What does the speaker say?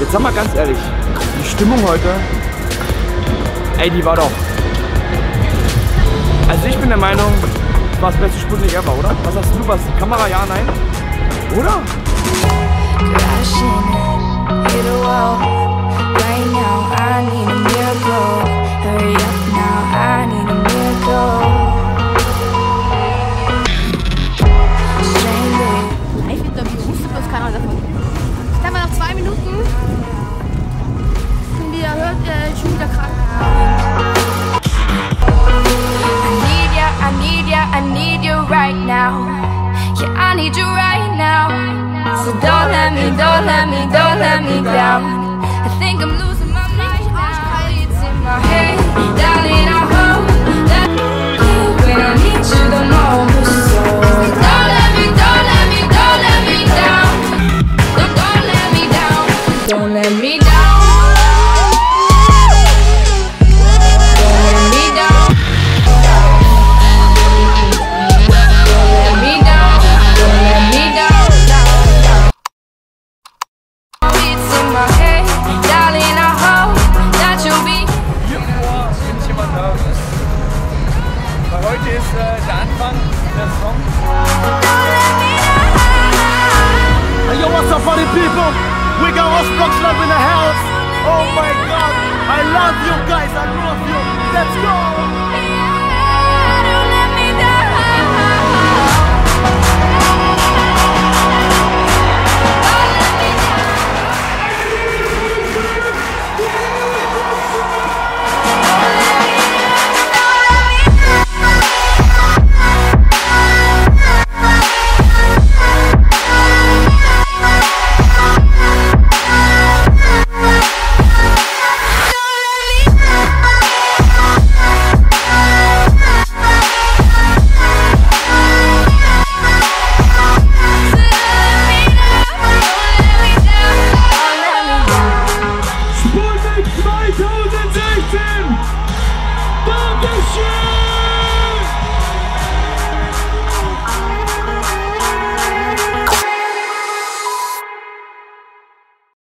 Jetzt sag mal ganz ehrlich, die Stimmung heute, ey, die war doch. Also ich bin der Meinung, das war das beste Sputnik ever, oder? Was hast du, was? Kamera, ja, nein? Oder? Dann mal noch 2 Minuten. Und wie ihr hört, schon wieder krank. I need you right now. Yeah, I need you right now. So don't let me down. I think I'm losing my mind now. It's in my head, darling, I hope that when I need you the most. So don't let me down. Don't let me down. Heute ist der Anfang der Song. Hey, yo, what's up, funny people? We got Ostblock Love in the house. Oh my God, I love you guys. I love you. Let's go.